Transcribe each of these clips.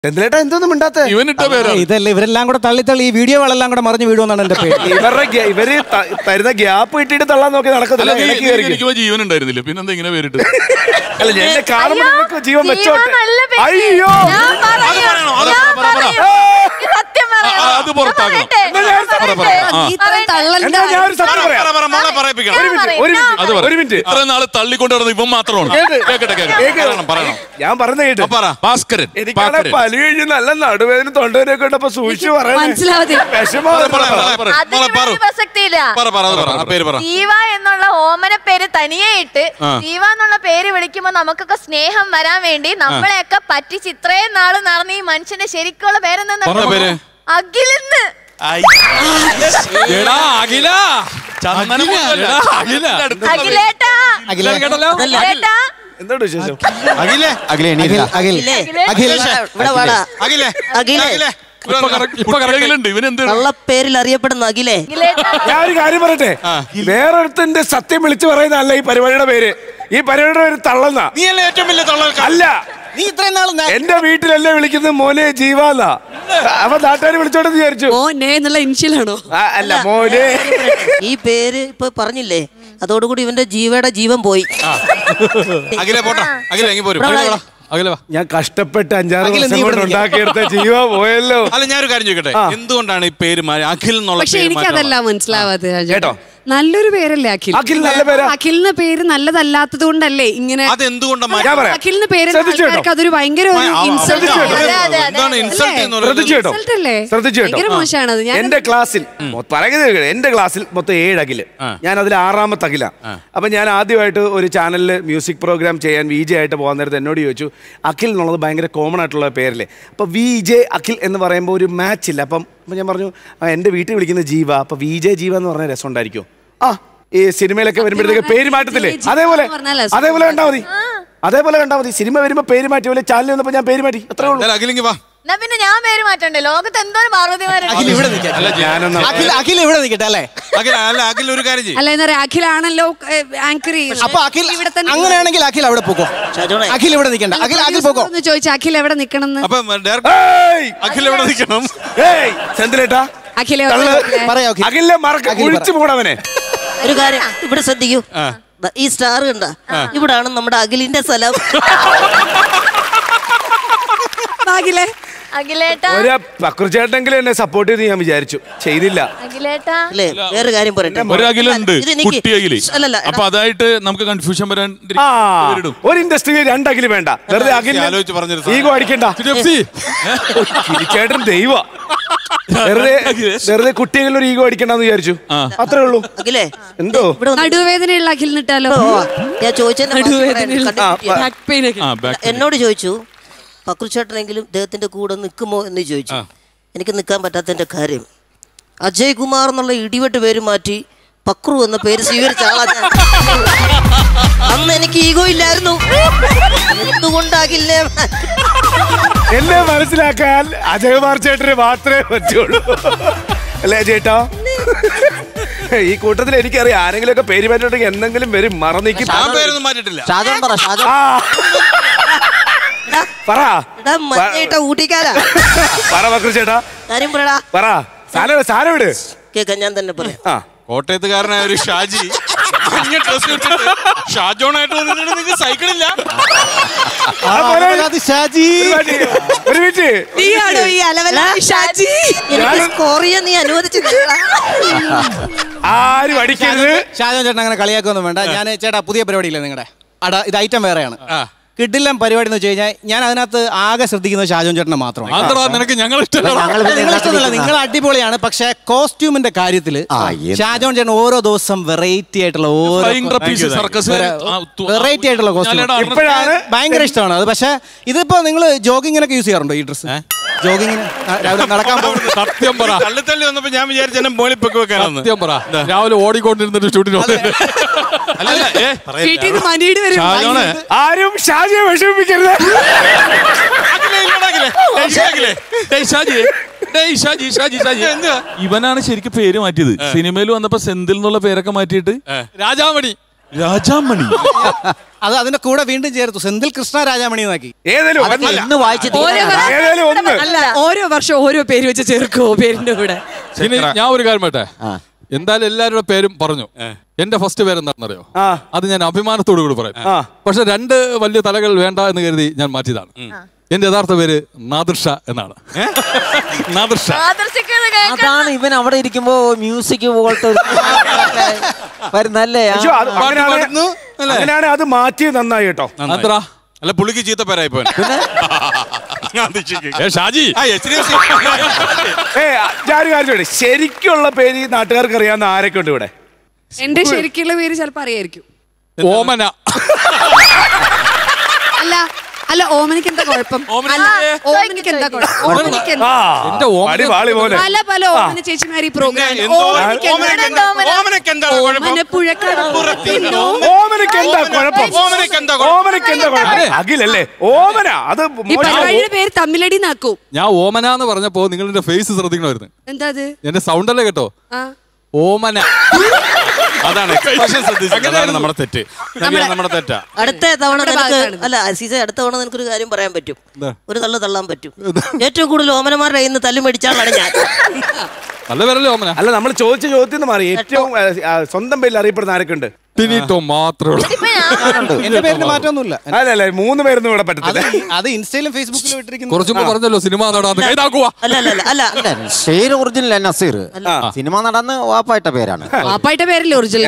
എന്തിലേട്ടാ എന്തോന്നും മിണ്ടാത്തെ? ഇതല്ല ഇവരെല്ലാം കൂടെ തള്ളി ഈ വീഡിയോകളെല്ലാം കൂടെ മറിഞ്ഞു വീഴുമെന്നാണ് എന്റെ പേര്. ഇവര് തരുന്ന ഗ്യാപ്പ് കിട്ടിയിട്ട് തള്ളാൻ നോക്കി നടക്കത്തില്ല. ജീവൻ ഉണ്ടായിരുന്നില്ല, പിന്നെന്താ ഇങ്ങനെ പേരിട്ട്? അല്ല എന്നെ കാണുമ്പോൾ ജീവൻ വെച്ചോട്ടെ. അയ്യോ അത് പുറത്താക്കണം. ഇത്ര നാള് തള്ളിക്കൊണ്ട് നടന്നു ഇവൻ മാത്രമാണ്. ഞാൻ പറഞ്ഞ കേട്ടോ ഭാസ്കരൻ. എനിക്ക് പലി കഴിഞ്ഞ് നല്ല നടുവേദന തൊണ്ടവേദനയൊക്കെ ഉണ്ടപ്പോ സൂക്ഷിച്ചു ജീവ എന്നുള്ള ഓമന പേര് തനിയെ ഇട്ട് ജീവ എന്നുള്ള പേര് വിളിക്കുമ്പോ നമുക്കൊക്കെ സ്നേഹം വരാൻ വേണ്ടി നമ്മളെയൊക്കെ പറ്റിച്ച് ഇത്രയും നാള് നടന്ന് ഈ മനുഷ്യന്റെ ശരിക്കുള്ള പേരെന്താ? അഖിലെന്ന്. എന്താണ് വിശേഷം? പേരിൽ അറിയപ്പെടുന്ന അഖിലേ, ഞാൻ ഒരു കാര്യം പറയട്ടെ, വേറൊരുത്തിന്റെ സത്യം വിളിച്ചു പറയുന്നതല്ല ഈ പരിപാടിയുടെ പേര്. ഈ പരിപാടിയുടെ പേര് തള്ളന്ന. നീയല്ലേ ഏറ്റവും വലിയ തള്ളൽ? അല്ല, നീ ഇത്രയും നാൾ എന്റെ വീട്ടിലല്ലേ വിളിക്കുന്നത് മോനെ ജീവാന്നാ. അപ്പൊ നാട്ടുകാർ വിളിച്ചോണ്ടെന്ന് വിചാരിച്ചു. ഇൻഷ്യലാണോ? അല്ല മോനെ. ഈ പേര് ഇപ്പൊ പറഞ്ഞില്ലേ, അതോടുകൂടി ഇവന്റെ ജീവയുടെ ജീവൻ പോയി. ഞാൻ കഷ്ടപ്പെട്ട് 5-6 വർഷം കൊണ്ട് ഉണ്ടാക്കിയെടുത്ത ജീവ പോയല്ലോ. അല്ല, ഞാനൊരു കാര്യം ചോദിക്കട്ടെ, എന്തുകൊണ്ടാണ് ഈ പേര് അഖിൽ എന്നുള്ള? പക്ഷെ എനിക്കതല്ല മനസ്സിലാവാതെ. കേട്ടോ, നല്ലൊരു പേരല്ലേ അഖിൽ? അഖിൽ നല്ല പേരാ. അഖിലിന് പേര് നല്ലതല്ലാത്തത് കൊണ്ടല്ലേ ഇങ്ങനെ? അഖിലിന് പേര് അതൊരു ഭയങ്കര ഭയങ്കര മോശമാണത്. എന്റെ ക്ലാസ്സിൽ മൊത്തം 7 അഖില്. ഞാൻ അതിൽ 6ാമത്തെ അഖില. അപ്പൊ ഞാൻ ആദ്യമായിട്ട് ഒരു ചാനലിൽ മ്യൂസിക് പ്രോഗ്രാം ചെയ്യാൻ VJ ആയിട്ട് പോകാൻ നേരത്തെ എന്നോട് ചോദിച്ചു, അഖിൽ എന്നുള്ളത് ഭയങ്കര കോമൺ ആയിട്ടുള്ള പേരല്ലേ, അപ്പൊ VJ അഖിൽ എന്ന് പറയുമ്പോൾ ഒരു മാച്ച് ഇല്ല. അപ്പം ഞാൻ പറഞ്ഞു, എൻ്റെ വീട്ടിൽ വിളിക്കുന്ന ജീവ, അപ്പൊ VJ ജീവ എന്ന് പറഞ്ഞാൽ രസം ഉണ്ടായിരിക്കും. ഈ സിനിമയിലൊക്കെ വരുമ്പോഴത്തേക്ക് പേര് മാറ്റത്തില്ലേ, അതേപോലെ കണ്ടാ മതി. അതേപോലെ കണ്ടാ മതി. സിനിമ വരുമ്പോ പേര് മാറ്റി പോലെ ചാനൽ വന്നപ്പോ ഞാൻ പേര് മാറ്റി, അത്രേ ഉള്ളൂ. പിന്നെ ഞാൻ പേര് മാറ്റണ്ടേ? ലോകത്ത് എന്തോ പാർവതിമാരുണ്ട്. അഖിൽ ഇവിടെ നിൽക്കട്ടെ അല്ലേ? അഖിലാണല്ലോ ആങ്കർ. അങ്ങനെയാണെങ്കിൽ അഖിൽ അവിടെ പോകോ. അഖിൽ ഇവിടെ നിൽക്കണ്ട. അഖിൽ പോകോ ചോദിച്ചു, അഖിൽ എവിടെ നിക്കണം? ഒരു കാര്യം ഇവിടെ ശ്രദ്ധിക്കൂ, ഈ സ്റ്റാർ കണ്ട, ഇവിടാണ് നമ്മുടെ അഖിലിന്റെ സ്ഥലം. ചേട്ടെങ്കിലും എന്നെ സപ്പോർട്ട് ചെയ്ത് ഞാൻ വിചാരിച്ചു, ചെയ്തില്ല. വേറെ കാര്യം പറയട്ടെ, അപ്പൊ അതായിട്ട് നമുക്ക് കൺഫ്യൂഷൻ വരാൻ ഒരു ഇൻഡസ്ട്രിയിൽ 2 അഖില് വേണ്ട. വെറുതെ ഈഗോ അടിക്കണ്ട. ചേട്ടൻ ദൈവ വെറുതെ കുട്ടികളിൽ ഒരു ഈഗോ അടിക്കണ്ടെന്ന് വിചാരിച്ചു, അത്രേ ഉള്ളൂ. എന്തോ നടുവേദനയുള്ള അഖിൽ നിട്ടാലോ? ഞാൻ എന്നോട് ചോദിച്ചു, പക്രുചേട്ടനെങ്കിലും ഇദ്ദേഹത്തിന്റെ കൂടെ നിൽക്കുമോ എന്ന് ചോദിച്ചു. എനിക്ക് നിൽക്കാൻ പറ്റാത്തതിന്റെ കാര്യം, അജയ് കുമാർ എന്നുള്ള ഇടിവെട്ട് പേര് മാറ്റി പക്രു എന്ന പേര് സ്വീകരിച്ച ആളാ ഞാൻ. അന്ന് എനിക്ക് ഈഗോ ഇല്ലായിരുന്നു. എന്തുകൊണ്ടാകില്ലേ എന്നെ മനസ്സിലാക്കാൻ അജയ് കുമാർ ചേട്ടന് മാത്രമേ പറ്റുള്ളൂ, അല്ലേ ചേട്ടാ? ഈ കൂട്ടത്തിൽ എനിക്കറിയാം, ആരെങ്കിലും ഒക്കെ പേര് മാറ്റിട്ടുണ്ടെങ്കിൽ എന്തെങ്കിലും വരും മറന്നിക്കും. ഞാൻ തന്നെ പറയാം. കോട്ടയത്തുകാരനായ ഒരു ഷാജി ഷാജോണായിട്ട് നിങ്ങൾക്ക് സൈക്കിളില്ല. നീ അനുവദിച്ചില്ല. ആരും അടിക്കരുത്. ഷാജോൻ ചേട്ടൻ അങ്ങനെ കളിയാക്കൊന്നും വേണ്ട. ഞാൻ ചേട്ടാ പുതിയ പരിപാടിയില്ലേ നിങ്ങളുടെ? ഇത് ഐറ്റം വേറെയാണ്. കിഡിലം പരിപാടി എന്ന് വെച്ച് കഴിഞ്ഞാൽ ഞാൻ അതിനകത്ത് ആകെ ശ്രദ്ധിക്കുന്നത് ഷാജോൻ ചേട്ടനെ മാത്രമാണ്. നിങ്ങൾ അടിപൊളിയാണ്, പക്ഷെ കോസ്റ്റ്യൂമിന്റെ കാര്യത്തിൽ ഷാജോൻ ചേട്ടൻ ഓരോ ദിവസം വെറൈറ്റി ആയിട്ടുള്ള കോസ്റ്റ്യൂം ഭയങ്കര ഇഷ്ടമാണ് അത്. പക്ഷെ ഇതിപ്പോ നിങ്ങൾ ജോഗിങ്ങിനൊക്കെ യൂസ് ചെയ്യാറുണ്ടോ ഈ ഡ്രസ്? ജോഗിങ്ങിന് നടക്കാൻ പോകുന്നത് സത്യം പറ. തള്ളി വന്നപ്പോ ഞാൻ വിചാരിച്ച മോളിപ്പൊക്കെ വെക്കാനാണ്. സത്യം പറ, രാവിലെ ഓടിക്കൊണ്ടിരുന്നിട്ട് ഷൂട്ടിന് ആരും ഷാജിയെ വിഷമിപ്പിക്കരുത്. ഇവനാണ് ശരിക്കും പേര് മാറ്റിയത്. സിനിമയിൽ വന്നപ്പോ സെന്തിൽ എന്നുള്ള പേരൊക്കെ മാറ്റിയിട്ട് രാജാമണി രാജാമണി. അത് അതിന്റെ കൂടെ വീണ്ടും ചേർത്തു സെന്തിൽ കൃഷ്ണ രാജാമണി എന്നാക്കി. ഓരോ വർഷം ഓരോ പേര് വെച്ച് ചേർക്കുവോ പേരിന്റെ കൂടെ? ഇനി ഞാൻ ഒരു കാര്യം പറയട്ടെ, എന്തായാലും എല്ലാവരുടെ പേരും പറഞ്ഞു. എന്റെ ഫസ്റ്റ് പേര് എന്താണെന്നറിയോ? അത് ഞാൻ അഭിമാനത്തോടു കൂടി പറയും. പക്ഷെ 2 വലിയ തലകൾ വേണ്ട എന്ന് കരുതി ഞാൻ മാറ്റിയതാണ്. എന്റെ യഥാർത്ഥ പേര് നാദിർഷ എന്നാണ്. നാദിർഷ. അതാണ് ഇവൻ അവിടെ ഇരിക്കുമ്പോ മ്യൂസിക് പോലത്തെ വരുന്നല്ലേ. അങ്ങനെയാണ് അത് മാറ്റിയത് നന്നായി കേട്ടോ. അല്ല പുള്ളിക്ക് ചീത്ത പേരായി പോയി. ഷാജി ശരിക്കുള്ള പേര് നാട്ടുകാർക്ക് അറിയാവുന്ന ആരൊക്കെ ഉണ്ട് ഇവിടെ? എന്റെ ശരിക്കുള്ള പേര് ചിലപ്പോ അറിയായിരിക്കും. ഓമന. അല്ല ഓമനിക്ക് എന്താ കുഴപ്പം? ഓമനിക്ക് എന്താ കുഴപ്പം? പല പല ഓമന ചേച്ചിമാരി പ്രോഗ്രാം അഖിലല്ലേ ഓമന. അത് പേര് തമ്മിലടി നാക്കും. ഞാൻ ഓമന എന്ന് പറഞ്ഞപ്പോ നിങ്ങളുടെ ഫേസ് ശ്രദ്ധിക്കണമായിരുന്നു. എന്താ അത്? എന്റെ സൗണ്ട് അല്ലേ കേട്ടോ? ഓമന. അതാണ് നമ്മുടെ തെറ്റ്. നമ്മുടെ തെറ്റാ. അടുത്ത തവണ അല്ല സീസ, അടുത്ത തവണ നിനക്കൊരു കാര്യം പറയാൻ പറ്റും. ഒരു തള്ളാൻ പറ്റും. ഏറ്റവും കൂടുതൽ ഓമനമാരുടെ കയ്യിൽ നിന്ന് തല്ലു മേടിച്ചാലാണ് ഞാൻ. നല്ല പേരല്ലേ ഓമന? അല്ല, നമ്മൾ ചോദിച്ച ചോദ്യം മാറി. ഏറ്റവും സ്വന്തം പേരിൽ അറിയപ്പെടുന്ന ആരൊക്കെ ഉണ്ട്? ടിനിട്ടോ മാത്രമേ. എന്റെ പേരിന് മാറ്റമൊന്നുമില്ല. അല്ല 3 പേരൊന്നും ഇവിടെ പറ്റത്തില്ല. അത് ഇൻസ്റ്റയിലും ഫേസ്ബുക്കിലും ഇട്ടിരിക്കുന്നു. കുറച്ചുമ്പോ പറഞ്ഞല്ലോ സിനിമ നടാന്ന്. പേര് ഒറിജിനൽ നസീർ, സിനിമ നടന്ന് വാപ്പായിട്ട പേരാണ്. വാപ്പായിട്ട പേരില്ല ഒറിജിനൽ.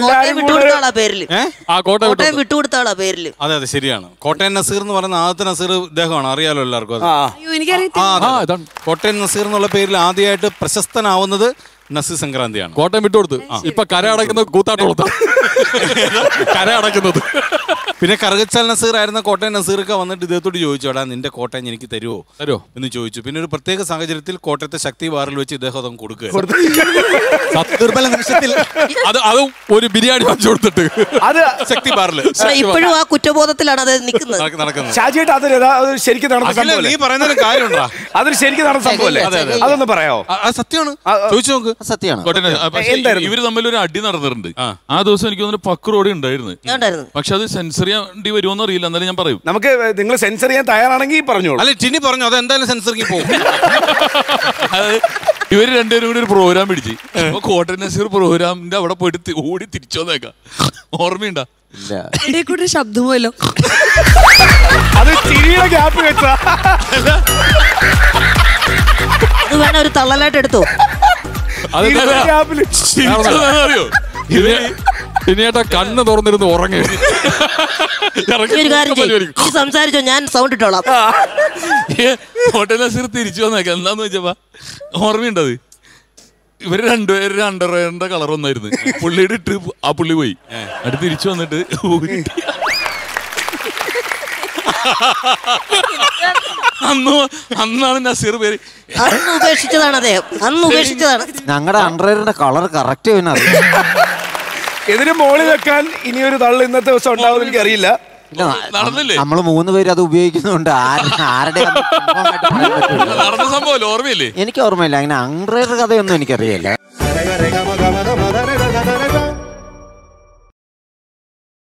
കോട്ടയം വിട്ടുകൊടുത്ത ആളാ പേരില്. അതെ അതെ ശരിയാണ്. കോട്ടയം നസീർ എന്ന് പറയുന്ന ആദ്യത്തെ നസീർ ഇദ്ദേഹമാണ്, അറിയാലോ എല്ലാവർക്കും. കോട്ടയം നസീർ എന്നുള്ള പേരിൽ ആദ്യമായിട്ട് പ്രശസ്തനാവുന്നത് നസീർ സംക്രാന്തിയാണ്. കോട്ടയം വിട്ടുകൊടുത്ത് ഇപ്പൊ കര അടയ്ക്കുന്നത് കൂത്താട്ടോളത്ത്. കര അടയ്ക്കുന്നത്. പിന്നെ കറുകച്ചാൽ നസീർ ആയിരുന്ന കോട്ടയം നസീർക്ക് വന്നിട്ട് ഇദ്ദേഹത്തോട് ചോദിച്ചോടാ നിന്റെ കോട്ടയം എനിക്ക് തരുമോ എന്ന് ചോദിച്ചു. പിന്നെ ഒരു പ്രത്യേക സാഹചര്യത്തിൽ കോട്ടയത്തെ ശക്തി ബാറിൽ വെച്ച് ഇദ്ദേഹം അതങ്ങ് കൊടുക്കുക. ദുർബല നിമിഷത്തിൽ അത് ഒരു ബിരിയാണി വെച്ചു കൊടുത്തിട്ട് അത് ശക്തി ബാറിൽ ഇപ്പോഴും ആ കുറ്റബോധത്തിലാണ് അത് നിൽക്കുന്നത്. ഷാജിയേട്ടാ അത് ശരിക്കും നടന്ന സംഭവം. നീ പറയുന്നതിന് കാര്യമുണ്ടോ? അതൊരു ശരിക്കും നടന്ന സംഭവല്ലേ? അതൊന്ന് പറയാമോ? സത്യമാണ്, ചോദിച്ചു നോക്ക്. സത്യമാണ്. ഇവര് തമ്മിൽ ഒരു അടി നടന്നിട്ടുണ്ട്. ആ ദിവസം എനിക്ക് തോന്നുന്നു പക്രോടി ഉണ്ടായിരുന്നു. പക്ഷെ അത് സെൻസർ ചെയ്യാണ്ടി വരുമോന്ന് അറിയില്ല. എന്നാലും ഞാൻ പറയും. നമുക്ക് നിങ്ങൾ സെൻസർ ചെയ്യാൻ തയ്യാറാണെങ്കിൽ പറഞ്ഞോളൂ. അല്ലെ ടിനി പറഞ്ഞു അത് എന്തായാലും സെൻസറിങ് പോകും. ഇവര് 2 പേരും കൂടി ഒരു പ്രോഗ്രാം പിടിച്ച് കോട്ടയം നസീർ പ്രോഗ്രാമിന്റെ അവിടെ പോയിട്ട് ഓടി തിരിച്ചു വന്നേക്കാം. ഓർമ്മയുണ്ടോ? ശബ്ദമല്ലോ അത് ചിരിയുടെ ഗ്യാപ്പ് വെച്ചാ അത് വേണം ഒരു തള്ളലായിട്ട് എടുത്തോ. അറിയോ ഇനിയേട്ടാ കണ്ണ് തുറന്നിരുന്ന് ഉറങ്ങി. സംസാരിച്ചോ, ഞാൻ സൗണ്ട് ഇട്ടോളാം. കോട്ടയം നസീർ തിരിച്ചു വന്നേക്കാം. എന്താന്ന് വെച്ചപ്പാ ഓർമ്മയുണ്ടത്? ഇവര് 2 പേരുടെ അണ്ടർവെയറിന്റെ കളർ ഒന്നായിരുന്നു. പുള്ളിയുടെ ഇട്ട് ആ പുള്ളി പോയി. അത് തിരിച്ചു വന്നിട്ട് അന്നാണ് നസീർ പേര്. അന്ന് ഉപേക്ഷിച്ചതാണ് അദ്ദേഹം. അന്ന് ഉപേക്ഷിച്ചതാണ്. ഞങ്ങളുടെ അണ്ടർവെയറിന്റെ കളർ കറക്റ്റ് ഇതിന് മോളിൽ വെക്കാൻ ഇനിയൊരു തള്ളു ഇന്നത്തെ ദിവസം ഉണ്ടാവും എനിക്ക് അറിയില്ല. നമ്മള് 3 പേര് അത് ഉപയോഗിക്കുന്നുണ്ട്. ആരുടെ നടന്ന സംഭവം ഓർമ്മയില്ലേ? എനിക്ക് ഓർമ്മയില്ല. അങ്ങനെ അണ്ടർവെയർ കഥയൊന്നും എനിക്കറിയില്ല.